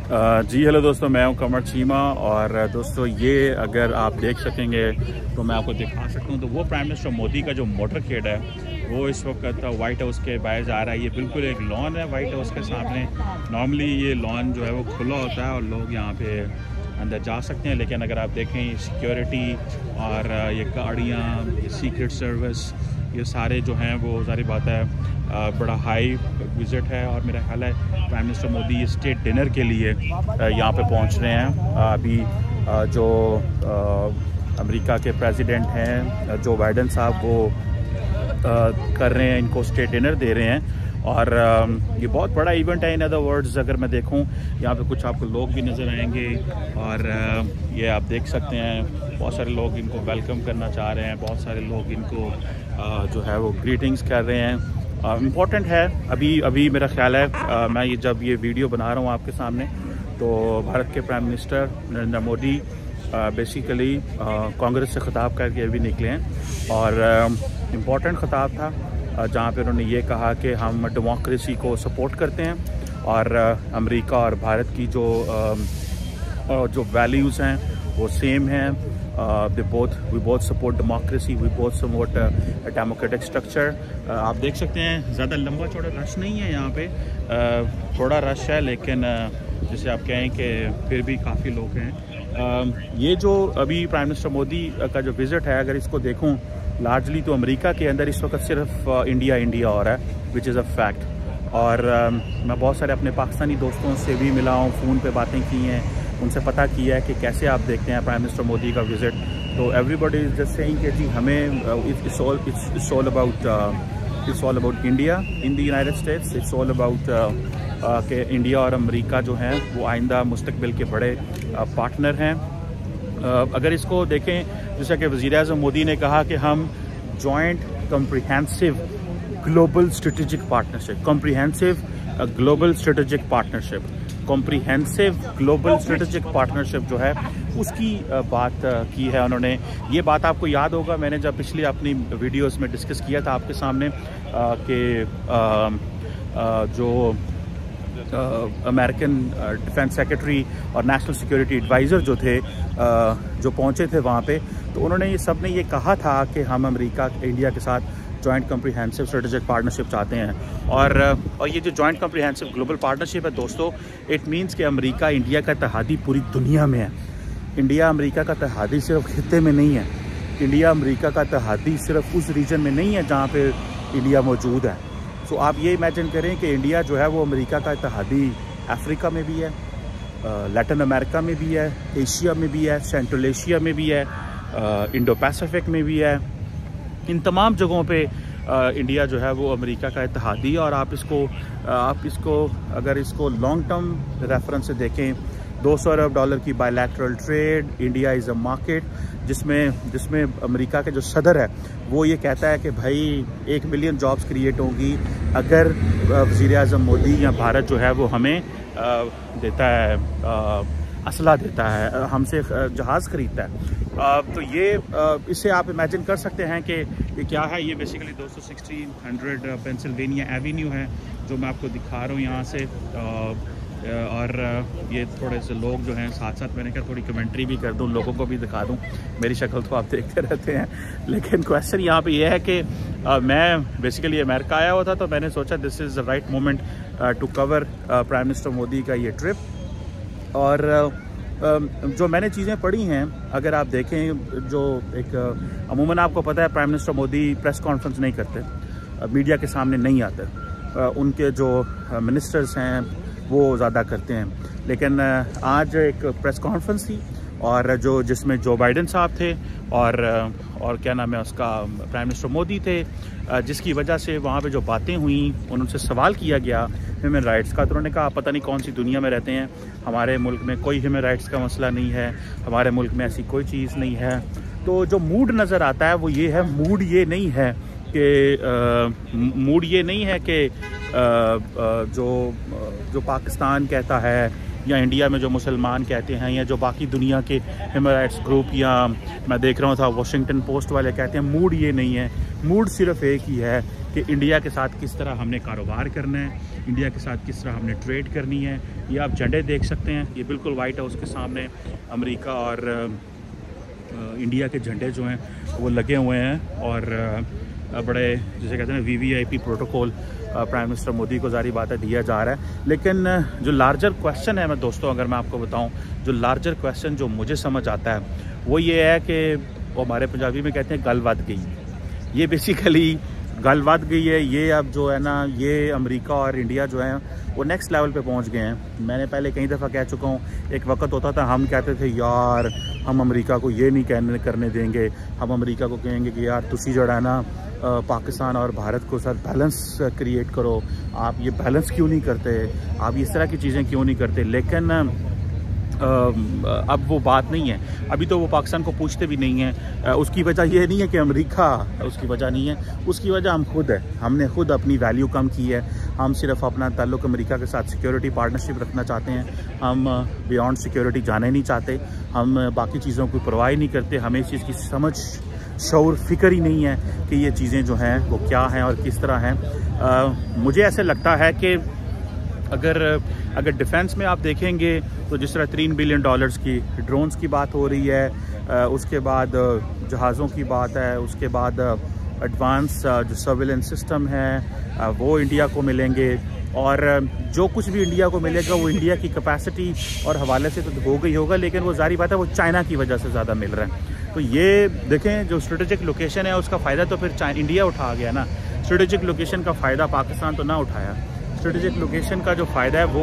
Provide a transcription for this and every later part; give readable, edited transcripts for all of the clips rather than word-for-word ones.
जी hello दोस्तों, मैं हूं कमर चीमा। और दोस्तों ये अगर आप देख सकेंगे तो मैं आपको दिखा सकता हूं, तो वो प्राइम मिनिस्टर मोदी का जो मोटरकेड है वो इस वक्त वाइट हाउस के बाहर जा रहा है। ये बिल्कुल एक लॉन है वाइट हाउस के सामने। नॉर्मली ये लॉन जो है वो खुला होता है और लोग यहाँ पे अंदर जा सकते हैं, लेकिन अगर आप देखें सिक्योरिटी और ये गाड़ियाँ, ये सीक्रेट सर्विस, ये सारे जो हैं वो सारी बात है बड़ा हाई विज़िट है। और मेरा ख्याल है prime minister Modi state dinner के लिए यहाँ पे पहुँच रहे हैं। अभी जो अमेरिका के प्रेसिडेंट हैं जो बाइडन साहब, वो कर रहे हैं, इनको स्टेट डिनर दे रहे हैं। और ये बहुत बड़ा इवेंट है। इन अदर वर्ड्स अगर मैं देखूं, यहाँ पे कुछ आपको लोग भी नज़र आएंगे और ये आप देख सकते हैं बहुत सारे लोग इनको वेलकम करना चाह रहे हैं, बहुत सारे लोग इनको जो है वो ग्रीटिंग्स कर रहे हैं। इम्पॉर्टेंट है अभी मेरा ख्याल है मैं ये जब ये वीडियो बना रहा हूँ आपके सामने, तो भारत के prime minister Narendra Modi basically Congress से ख़िताब करके अभी निकले हैं। और इम्पॉर्टेंट ख़िताब था जहाँ पे उन्होंने ये कहा कि हम डेमोक्रेसी को सपोर्ट करते हैं और अमेरिका और भारत की जो वैल्यूज़ हैं वो सेम हैं। we both support democracy, we both support a democratic structure। आप देख सकते हैं ज़्यादा लंबा चौड़ा रश नहीं है यहाँ पे, थोड़ा रश है, लेकिन जैसे आप कहें कि फिर भी काफ़ी लोग हैं। ये जो अभी प्राइम मिनिस्टर मोदी का जो विज़िट है, अगर इसको देखूँ लार्जली तो अमेरिका के अंदर इस वक्त सिर्फ इंडिया हो रहा है, विच इज़ अ फैक्ट। और मैं बहुत सारे अपने पाकिस्तानी दोस्तों से भी मिला हूँ, फ़ोन पे बातें की हैं, उनसे पता किया है कि कैसे आप देखते हैं प्राइम मिनिस्टर मोदी का विज़िट। तो एवरीबॉडी इज़ जस्ट सेइंग कि जी हमें it's all about India in the United States. It's all about कि इंडिया और अमेरिका जो हैं वो आइंदा मुस्तकबिल के बड़े पार्टनर हैं। अगर इसको देखें, जैसा कि वज़ीर-ए-आज़म मोदी ने कहा कि हम joint comprehensive global strategic partnership, comprehensive global strategic partnership जो है उसकी बात की है उन्होंने। ये बात आपको याद होगा, मैंने जब पिछली अपनी वीडियोस में डिस्कस किया था आपके सामने कि जो अमेरिकन डिफेंस सेक्रेटरी और नेशनल सिक्योरिटी एडवाइज़र जो थे जो पहुंचे थे वहाँ पे, तो उन्होंने ये सब ने ये कहा था कि हम अमेरिका इंडिया के साथ जॉइंट कम्प्रिहेंसिव स्ट्रेटेजिक पार्टनरशिप चाहते हैं। और ये जो जॉइंट कम्प्रिहेंसिव ग्लोबल पार्टनरशिप है दोस्तों, इट मीन्स कि अमेरिका इंडिया का इत्तेहादी पूरी दुनिया में है। इंडिया अमेरिका का इत्तेहादी सिर्फ खित्ते में नहीं है, इंडिया अमेरिका का इत्तेहादी सिर्फ उस रीजन में नहीं है जहाँ पे इंडिया मौजूद है। सो आप ये इमेजिन करें कि इंडिया जो है वो अमेरिका का इत्तेहादी अफ्रीका में भी है, लैटिन अमेरिका में भी है, एशिया में भी है, सेंट्रल एशिया में भी है, इंडो पैसिफिक में भी है। इन तमाम जगहों पे इंडिया जो है वो अमेरिका का इत्तेहादी। और आप इसको अगर इसको लॉन्ग टर्म रेफरेंस से देखें, $200 अरब की bilateral trade, India is a market, जिसमें अमेरिका के जो सदर है वो ये कहता है कि भाई 1 मिलियन जॉब्स क्रिएट होंगी अगर वज़ीर-ए-आज़म मोदी या भारत जो है वो हमें देता है, असला देता है, हमसे जहाज़ खरीदता है। तो ये इससे आप इमेजिन कर सकते हैं कि ये क्या है। ये बेसिकली 1600 पेंसिल्वेनिया एवेन्यू है जो मैं आपको दिखा रहा हूँ यहाँ से। और ये थोड़े से लोग जो हैं साथ साथ, मैंने कहा थोड़ी कमेंट्री भी कर दूँ, लोगों को भी दिखा दूँ, मेरी शक्ल तो आप देखते रहते हैं। लेकिन क्वेश्चन यहाँ पे ये है कि मैं बेसिकली अमेरिका आया हुआ था, तो मैंने सोचा this is the right moment to cover prime minister Modi का ये ट्रिप। और जो मैंने चीज़ें पढ़ी हैं, अगर आप देखें, जो एक अमूमन आपको पता है prime minister Modi press conference नहीं करते, मीडिया के सामने नहीं आते, उनके जो मिनिस्टर्स हैं वो ज़्यादा करते हैं। लेकिन आज एक प्रेस कॉन्फ्रेंस थी और जिसमें जो बाइडन साहब थे और क्या नाम है उसका, प्राइम मिनिस्टर मोदी थे, जिसकी वजह से वहाँ पे जो बातें हुई, उनसे सवाल किया गया ह्यूमन राइट्स का। तो उन्होंने कहा पता नहीं कौन सी दुनिया में रहते हैं, हमारे मुल्क में कोई ह्यूमन राइट्स का मसला नहीं है, हमारे मुल्क में ऐसी कोई चीज़ नहीं है। तो जो मूड नज़र आता है वो ये है, मूड ये नहीं है कि जो पाकिस्तान कहता है या इंडिया में जो मुसलमान कहते हैं, या जो बाकी दुनिया के ह्यूमन राइट्स ग्रुप, या मैं देख रहा था वाशिंगटन पोस्ट वाले कहते हैं, मूड ये नहीं है। मूड सिर्फ एक ही है कि इंडिया के साथ किस तरह हमने कारोबार करना है, इंडिया के साथ किस तरह हमने ट्रेड करनी है। ये आप झंडे देख सकते हैं, ये बिल्कुल वाइट हाउस के सामने अमेरिका और इंडिया के झंडे जो हैं वो लगे हुए हैं, और बड़े जैसे कहते हैं VVIP protocol prime minister Modi को जारी बात है दिया जा रहा है। लेकिन जो लार्जर क्वेश्चन है, मैं दोस्तों अगर मैं आपको बताऊं, जो लार्जर क्वेश्चन जो मुझे समझ आता है वो ये है कि वो हमारे पंजाबी में कहते हैं गल वध गई। ये बेसिकली गल वध गई है। ये अब जो है ना, ये अमेरिका और इंडिया जो है वो नेक्स्ट लेवल पे पहुंच गए हैं। मैंने पहले कई दफ़ा कह चुका हूँ, एक वक्त होता था हम कहते थे यार हम अमेरिका को ये नहीं करने देंगे, हम अमेरिका को कहेंगे कि यार तुसी जड़ा ना पाकिस्तान और भारत को साथ बैलेंस क्रिएट करो, आप ये बैलेंस क्यों नहीं करते, आप इस तरह की चीज़ें क्यों नहीं करते। लेकिन अब वो बात नहीं है। अभी तो वो पाकिस्तान को पूछते भी नहीं हैं। उसकी वजह ये नहीं है कि अमेरिका, उसकी वजह नहीं है, उसकी वजह हम खुद है। हमने खुद अपनी वैल्यू कम की है। हम सिर्फ अपना ताल्लुक़ अमेरिका के साथ सिक्योरिटी पार्टनरशिप रखना चाहते हैं। हम बियॉन्ड सिक्योरिटी जाने नहीं चाहते। हम बाकी चीज़ों की परवाह नहीं करते। हमें इस चीज़ की समझ, शऊर, फ़िक्र ही नहीं है कि ये चीज़ें जो हैं वो क्या हैं और किस तरह हैं। मुझे ऐसे लगता है कि अगर डिफेंस में आप देखेंगे तो जिस तरह $3 बिलियन की ड्रोन्स की बात हो रही है, उसके बाद जहाज़ों की बात है, उसके बाद एडवांस जो सर्विलेंस सिस्टम है वो इंडिया को मिलेंगे, और जो कुछ भी इंडिया को मिलेगा वो इंडिया की कैपेसिटी और हवाले से तो होगा ही होगा, लेकिन वो जारी बात है वो चाइना की वजह से ज़्यादा मिल रहा है। तो ये देखें, जो स्ट्रेटेजिक लोकेशन है उसका फ़ायदा तो फिर इंडिया उठा गया ना। स्ट्रेटेजिक लोकेशन का फ़ायदा पाकिस्तान तो ना उठाया। स्ट्रेटेजिक लोकेशन का जो फ़ायदा है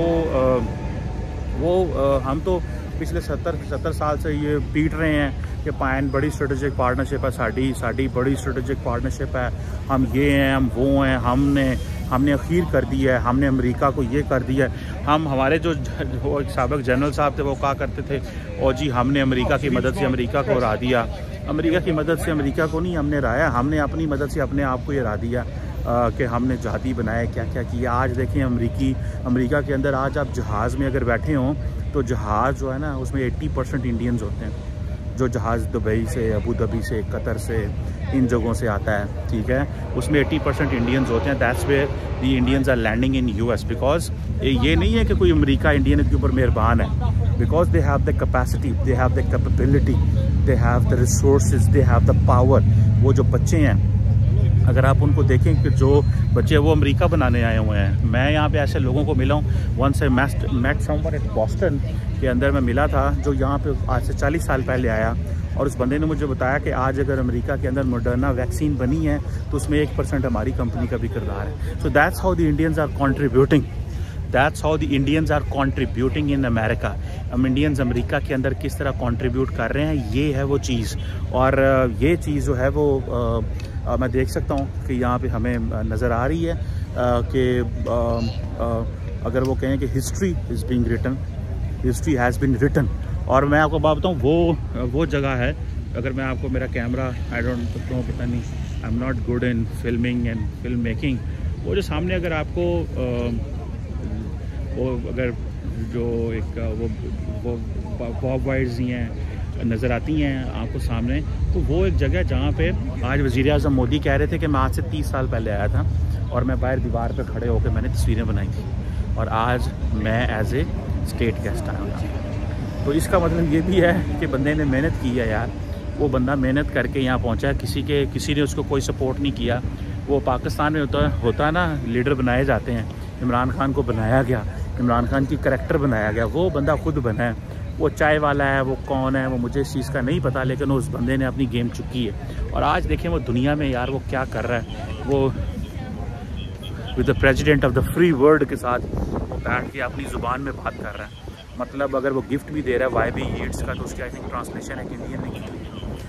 वो हम तो पिछले 70 साल से ये पीट रहे हैं कि पायन बड़ी स्ट्रेटेजिक पार्टनरशिप है, साड़ी बड़ी स्ट्रेटेजिक पार्टनरशिप है, हम ये हैं, हम वो हैं, हमने अखीर कर दी है, हमने अमेरिका को ये कर दिया है। हमारे जो साबिक जनरल साहब थे वो कहा करते थे, और जी हमने अमेरिका की मदद से अमेरिका को हरा दिया। अमेरिका की मदद से अमेरिका को नहीं हमने हराया, हमने अपनी मदद से अपने आप को ही हरा दिया कि हमने जहादी बनाए, क्या क्या किया। आज देखें अमेरिका के अंदर आज आप जहाज़ में अगर बैठे हों तो जहाज़ जो है ना उसमें 80% इंडियंस होते हैं। जो जहाज़ दुबई से, अबू धाबी से, कतर से, इन जगहों से आता है, ठीक है, उसमें 80% इंडियंस होते हैं। That's where the Indians are landing in US, because ये नहीं है कि कोई अमेरिका इंडियन के ऊपर मेहरबान है, because they have the capacity, they have the capability, they have the resources, they have the power. वो जो बच्चे हैं, अगर आप उनको देखें कि जो बच्चे वो अमेरिका बनाने आए हुए हैं। मैं यहाँ पे ऐसे लोगों को मिला हूँ। Once I met someone at Boston के अंदर मैं मिला था, जो यहाँ पे आज से 40 साल पहले आया, और उस बंदे ने मुझे बताया कि आज अगर अमेरिका के अंदर मॉडर्ना वैक्सीन बनी है तो उसमें 1% हमारी कंपनी का भी किरदार है। So that's how the Indians are contributing, that's how the Indians are contributing in America. हम इंडियंस अमेरिका के अंदर किस तरह कॉन्ट्रीब्यूट कर रहे हैं, ये है वो चीज़। और ये चीज़ जो है वो मैं देख सकता हूँ कि यहाँ पे हमें नज़र आ रही है कि अगर वो कहें कि history is being written, history has been written. और मैं आपको बात बताऊँ, वो जगह है, अगर मैं आपको मेरा कैमरा, आई डोंट नो, पता नहीं, I am not good in filming and film making. वो जो सामने अगर आपको वो अगर जो एक वो बॉब वाइट्स ही हैं नज़र आती हैं आपको सामने, तो वो एक जगह जहाँ पे आज वज़ीर आज़म मोदी कह रहे थे कि मैं आज से 30 साल पहले आया था और मैं बाहर दीवार पे खड़े होकर मैंने तस्वीरें बनाई थी, और आज मैं एज ए स्टेट गेस्ट आया हूँ। तो इसका मतलब ये भी है कि बंदे ने मेहनत की है यार। वो बंदा मेहनत करके यहाँ पहुँचा है, किसी ने उसको कोई सपोर्ट नहीं किया। वो पाकिस्तान में होता ना, लीडर बनाए जाते हैं। इमरान खान को बनाया गया, इमरान खान की करैक्टर बनाया गया, वो बंदा खुद बना है। वो चाय वाला है, वो कौन है, वो मुझे इस चीज़ का नहीं पता, लेकिन उस बंदे ने अपनी गेम चुकी है। और आज देखें वो दुनिया में यार वो क्या कर रहा है। वो with the president of the free world के साथ वो बैठ के अपनी ज़ुबान में बात कर रहा है। मतलब अगर वो गिफ्ट भी दे रहा है वाईबी ईट्स का, तो उसकी आई थिंक ट्रांसलेशन है कि इंडियन नहीं की।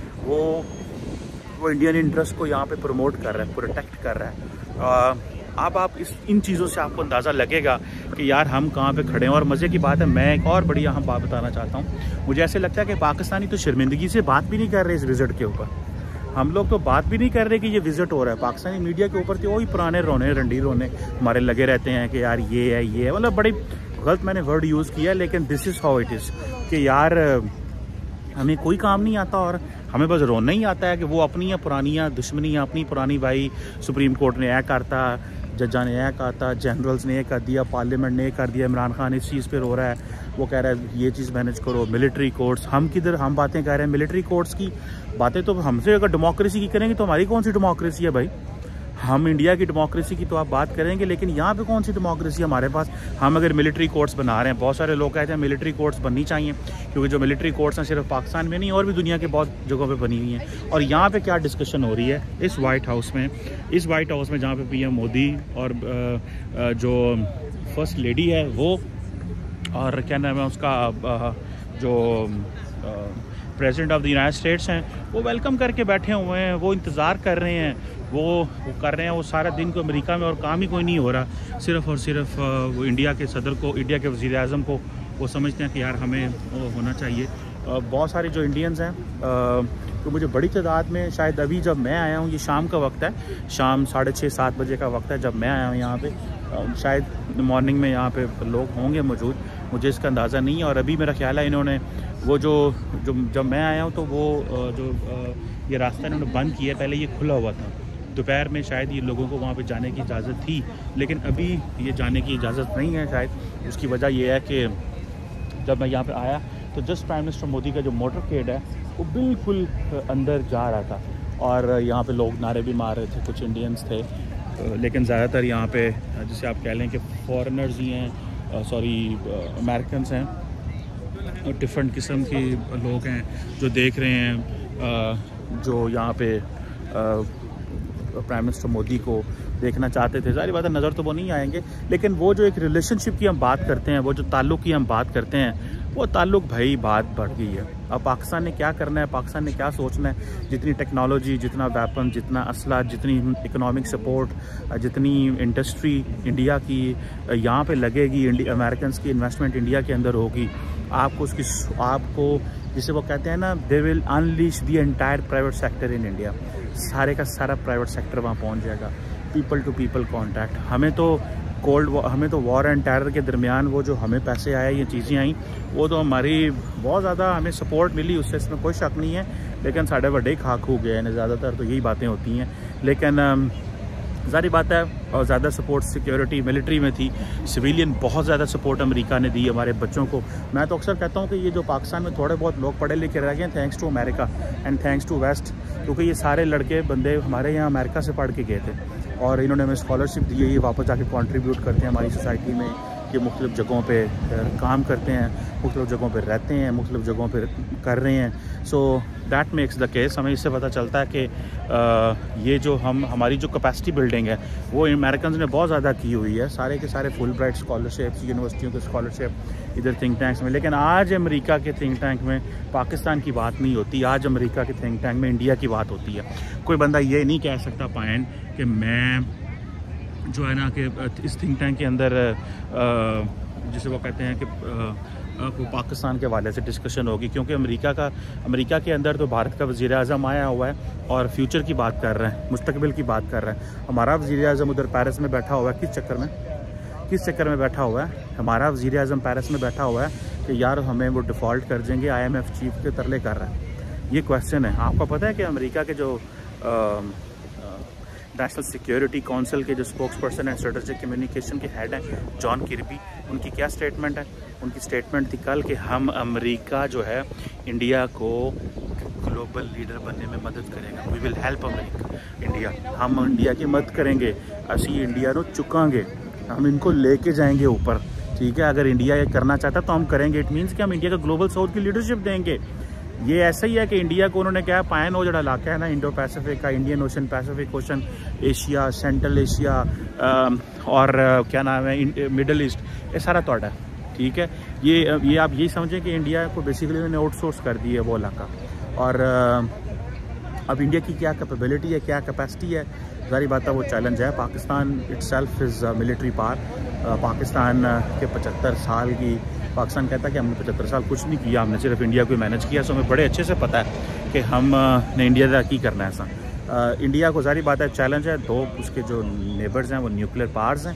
वो इंडियन इंटरेस्ट को यहाँ पे प्रमोट कर रहा है, प्रोटेक्ट कर रहा है। अब आप इन चीज़ों से आपको अंदाज़ा लगेगा कि यार हम कहाँ पे खड़े हैं। और मज़े की बात है, मैं एक और बड़ी अहम बात बताना चाहता हूँ। मुझे ऐसे लगता है कि पाकिस्तानी तो शर्मिंदगी से बात भी नहीं कर रहे इस विज़िट के ऊपर। हम लोग तो बात भी नहीं कर रहे कि ये विज़िट हो रहा है। पाकिस्तानी मीडिया के ऊपर तो वही पुराने रोने रंडी रोने हमारे लगे रहते हैं कि यार ये है, मतलब बड़ी गलत मैंने वर्ड यूज़ किया, लेकिन this is how it is कि यार हमें कोई काम नहीं आता और हमें बस रोना ही आता है कि वो अपनी पुरानियाँ दुश्मनियाँ अपनी पुरानी भाई सुप्रीम कोर्ट ने यह करता, जजा ने यह कहता, जनरल्स ने यह कर दिया, पार्लियामेंट ने यह कर दिया, इमरान खान इस चीज़ पे रो रहा है, वो कह रहा है ये चीज़ मैनेज करो, मिलिट्री कोर्ट्स। हम किधर हम बातें कह रहे हैं मिलिट्री कोर्ट्स की बातें, तो हमसे अगर डेमोक्रेसी की करेंगे तो हमारी कौन सी डेमोक्रेसी है भाई? हम इंडिया की डेमोक्रेसी की तो आप बात करेंगे, लेकिन यहाँ पे कौन सी डेमोक्रेसी हमारे पास? हम अगर मिलिट्री कोर्ट्स बना रहे हैं, बहुत सारे लोग कहते हैं मिलिट्री कोर्ट्स बननी चाहिए, क्योंकि जो मिलिट्री कोर्ट्स हैं सिर्फ पाकिस्तान में नहीं और भी दुनिया के बहुत जगहों पे बनी हुई हैं। और यहाँ पे क्या डिस्कशन हो रही है इस वाइट हाउस में जहाँ पे पीएम मोदी और जो फर्स्ट लेडी है वो, और क्या नाम है उसका, जो president of the United States हैं, वो वेलकम करके बैठे हुए हैं, वो इंतज़ार कर रहे हैं, वो कर रहे हैं। वो सारा दिन को अमेरिका में और काम ही कोई नहीं हो रहा, सिर्फ और सिर्फ वो इंडिया के सदर को, इंडिया के वज़ीर आज़म को वो समझते हैं कि यार हमें वो होना चाहिए। बहुत सारे जो इंडियंस हैं, तो मुझे बड़ी तादाद में, शायद अभी जब मैं आया हूँ, ये शाम का वक्त है, शाम 6:30-7 बजे का वक्त है जब मैं आया हूँ यहाँ पे, शायद मॉर्निंग में यहाँ पे लोग होंगे मौजूद, मुझे इसका अंदाज़ा नहीं है। और अभी मेरा ख्याल है इन्होंने वो जो जब मैं आया हूँ तो वो ये रास्ता इन्होंने बंद किया, पहले ये खुला हुआ था। दोपहर में शायद ये लोगों को वहाँ पे जाने की इजाज़त थी, लेकिन अभी ये जाने की इजाज़त नहीं है। शायद उसकी वजह ये है कि जब मैं यहाँ पे आया तो जस्ट प्राइम मिनिस्टर मोदी का जो मोटरकेड है वो बिल्कुल अंदर जा रहा था, और यहाँ पे लोग नारे भी मार रहे थे, कुछ इंडियंस थे, लेकिन ज़्यादातर यहाँ पे जिसे आप कह लें कि फॉरेनर्स ही हैं, सॉरी अमेरिकन्स हैं, डिफरेंट किस्म के लोग हैं जो देख रहे हैं, जो यहाँ पे प्राइम मिनिस्टर मोदी को देखना चाहते थे। सारी बातें नज़र तो वो नहीं आएंगे, लेकिन वो जो एक रिलेशनशिप की हम बात करते हैं, वो जो ताल्लुक़ की हम बात करते हैं, वो ताल्लुक़ भाई बात बढ़ गई है। अब पाकिस्तान ने क्या करना है, पाकिस्तान ने क्या सोचना है, जितनी टेक्नोलॉजी, जितना वेपन, जितना असला, जितनी इकोनॉमिक सपोर्ट, जितनी इंडस्ट्री इंडिया की यहाँ पे लगेगी, अमेरिकन की इन्वेस्टमेंट इंडिया के अंदर होगी, आपको जिसे वो कहते हैं ना, they will unleash the entire private sector in India. सारे का सारा प्राइवेट सेक्टर वहाँ पहुँच जाएगा, पीपल टू पीपल कॉन्टैक्ट। हमें तो वॉर एंड टेरर के दरमियान वो जो हमें पैसे आए, ये चीज़ें आई, वो तो हमारी बहुत ज़्यादा हमें सपोर्ट मिली, उससे इसमें कोई शक नहीं है, लेकिन साढ़े बड़े खाक हो गए हैं, ज़्यादातर तो यही बातें होती हैं। लेकिन ज़ाहिर बात है, और ज़्यादा सपोर्ट सिक्योरिटी मिलिट्री में थी, सिविलियन बहुत ज़्यादा सपोर्ट अमेरिका ने दी हमारे बच्चों को। मैं तो अक्सर कहता हूँ कि ये जो पाकिस्तान में थोड़े बहुत लोग पढ़े लिखे रह गए हैं, thanks to America and thanks to west, क्योंकि ये सारे लड़के बंदे हमारे यहाँ अमेरिका से पढ़ के गए थे और इन्होंने हमें स्कॉलरशिप दी है, ये वापस जाके कंट्रीब्यूट करते हैं हमारी सोसाइटी में, ये मुख्तलिफ़ जगहों पे काम करते हैं, मुख्तलिफ़ जगहों पे रहते हैं, मुख्तलिफ़ जगहों पे कर रहे हैं। So that makes the case. हमें इससे पता चलता है कि ये जो हमारी जो कैपेसिटी बिल्डिंग है वो अमेरिकन ने बहुत ज़्यादा की हुई है, सारे के सारे फुल ब्राइट स्कॉलरशिप्स, यूनिवर्सिटियों के स्कॉलरशिप इधर थिंक टैंक्स में। लेकिन आज अमेरिका के थिंक टैंक में पाकिस्तान की बात नहीं होती, आज अमेरिका के थिंक टैंक में इंडिया की बात होती है। कोई बंदा ये नहीं कह सकता पायन कि मैं जो है ना कि इस थिंक टैंक के अंदर जिसे वो कहते हैं कि वो पाकिस्तान के हवाले से डिस्कशन होगी, क्योंकि अमेरिका के अंदर तो भारत का वज़ीर आज़म आया हुआ है और फ्यूचर की बात कर रहा है, मुस्तकबिल की बात कर रहा है। हमारा वज़ीर आज़म उधर पेरिस में बैठा हुआ है, किस चक्कर में बैठा हुआ है? हमारा वज़ीर आज़म पेरिस में बैठा हुआ है कि यार हमें वो डिफ़ॉल्ट कर देंगे, IMF चीफ के तरले कर रहा है। ये क्वेश्चन है। आपको पता है कि अमेरिका के जो नेशनल सिक्योरिटी काउंसिल के जो spokesperson and strategic communication के हेड हैं जॉन किर्बी, उनकी क्या स्टेटमेंट है? उनकी स्टेटमेंट थी कल कि हम अमेरिका जो है इंडिया को ग्लोबल लीडर बनने में मदद करेगा, वी विल हेल्प इंडिया, हम इंडिया की मदद करेंगे, असी इंडिया को चुकांगे, हम इनको लेके जाएंगे ऊपर, ठीक है। अगर इंडिया ये करना चाहता तो हम करेंगे, इट मीन्स कि हम इंडिया को ग्लोबल साउथ की लीडरशिप देंगे। ये ऐसा ही है कि इंडिया को उन्होंने क्या पायन हो जो इलाका है ना, इंडो पैसिफिक का, Indian Ocean, Pacific Ocean, Asia, Central Asia और क्या नाम है मिडल ईस्ट, ये सारा तोड़ा है, ठीक है। ये आप यही समझें कि इंडिया को बेसिकली उन्होंने आउटसोर्स कर दी है वो इलाका। और अब इंडिया की क्या कैपेबिलिटी है, क्या कैपेसिटी है, ज़ाहिर बात है वो चैलेंज है। Pakistan itself is military power. Pakistan के 75 साल की, पाकिस्तान कहता है कि हमने 75 साल कुछ नहीं किया, हमने सिर्फ इंडिया को मैनेज किया। सो हमें बड़े अच्छे से पता है कि हमने इंडिया का की करना है ऐसा। इंडिया को ज़ाहिर बात है चैलेंज है, दो उसके जो नेबर्स हैं वो न्यूक्लियर पावर्स हैं,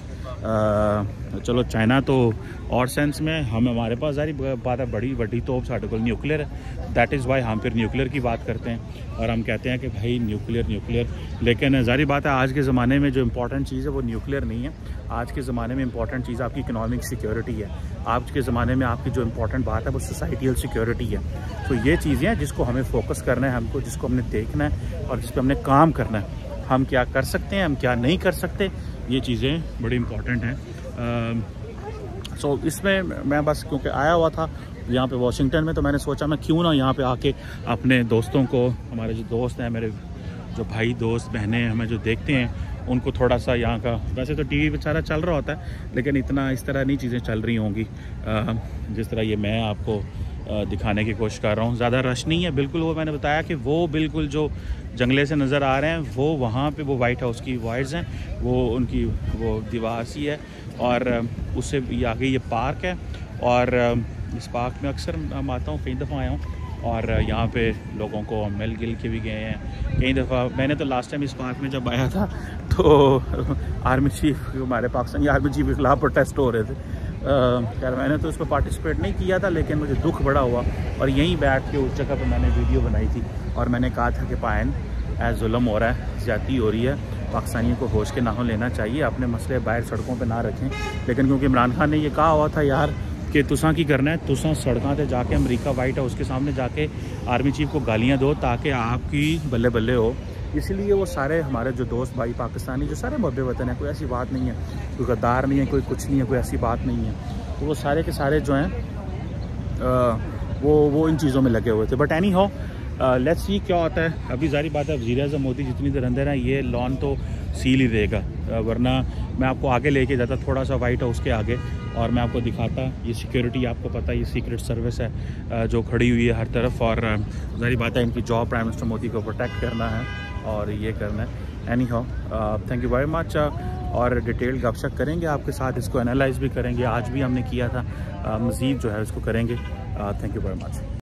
चलो चाइना तो और सेंस में हम, हमारे पास सारी बात है बड़ी बड़ी तोप साढ़े को न्यूक्लियर है, दैट इज़ वाई हम फिर न्यूक्लियर की बात करते हैं और हम कहते हैं कि भाई न्यूक्लियर। लेकिन जारी बात है आज के ज़माने में जो इम्पोर्टेंट चीज़ है वो न्यूक्लियर नहीं है। आज के ज़माने में इम्पोर्टेंट चीज़ आपकी इकोनॉमिक सिक्योरिटी है। आज के ज़माने में आपकी जो इम्पोर्टेंट बात है वो सोसाइटियल सिक्योरिटी है। तो ये चीज़ें हैं जिसको हमें फोकस करना है, हमको जिसको हमने देखना है और जिस पर हमने काम करना है। हम क्या कर सकते हैं, हम क्या नहीं कर सकते, ये चीज़ें बड़ी इम्पॉर्टेंट हैं। सो इसमें मैं बस क्योंकि आया हुआ था यहाँ पे वाशिंगटन में, तो मैंने सोचा मैं क्यों ना यहाँ पे आके अपने दोस्तों को, हमारे जो दोस्त हैं, मेरे जो भाई दोस्त बहनें हमें जो देखते हैं, उनको थोड़ा सा यहाँ का, वैसे तो टीवी पे सारा चल रहा होता है लेकिन इतना इस तरह नहीं चीज़ें चल रही होंगी जिस तरह ये मैं आपको दिखाने की कोशिश कर रहा हूँ। ज़्यादा रश नहीं है बिल्कुल। वो मैंने बताया कि वो बिल्कुल जो जंगले से नज़र आ रहे हैं वो वहाँ पे वो वाइट हाउस की वाइड्स हैं, वो उनकी वो दीवार सी है और उससे आगे ये पार्क है और इस पार्क में अक्सर मैं आता हूँ, कई दफ़ा आया हूँ और यहाँ पे लोगों को मिल गिल के भी गए हैं कई दफ़ा। मैंने तो लास्ट टाइम इस पार्क में जब आया था तो आर्मी चीफ, हमारे पाकिस्तानी आर्मी चीफ के खिलाफ प्रोटेस्ट हो रहे थे। खैर मैंने तो उसमें पार्टिसिपेट नहीं किया था लेकिन मुझे दुख बड़ा हुआ और यहीं बैठ के उस जगह पर मैंने वीडियो बनाई थी और मैंने कहा था कि पायन जुल्म हो रहा है, ज़्यादती हो रही है, पाकिस्तानियों को होश के नाहों लेना चाहिए, अपने मसले बाहर सड़कों पे ना रखें। लेकिन क्योंकि इमरान खान ने ये कहा हुआ था यार कि तुसा की करना है, तुसा सड़कों पे जाके अमेरिका वाइट हाउस के सामने जाके आर्मी चीफ को गालियाँ दो ताकि आपकी बल्ले बल्ले हो। इसलिए वो सारे हमारे जो दोस्त भाई पाकिस्तानी जो सारे मुहब्बे वतन हैं, कोई ऐसी बात नहीं है, कोई गद्दार नहीं है, कोई कुछ नहीं है, कोई ऐसी बात नहीं है, तो वो सारे के सारे जो हैं वो इन चीज़ों में लगे हुए थे। But anyhow let's see क्या होता है। अभी जारी बात है वज़ीर-ए-आज़म मोदी जितनी देर अंदर है ये लॉन तो सील ही रहेगा, वरना मैं आपको आगे लेके जाता थोड़ा सा वाइट हाउस के आगे और मैं आपको दिखाता। ये सिक्योरिटी आपको पता है, ये सीक्रेट सर्विस है जो खड़ी हुई है हर तरफ और जारी बात है इनकी जॉब प्राइम मिनिस्टर मोदी को प्रोटेक्ट करना है और ये करना है। Anyhow thank you very much और डिटेल गपशप करेंगे आपके साथ, इसको एनालाइज भी करेंगे, आज भी हमने किया था, मज़ीद जो है इसको करेंगे। Thank you very much.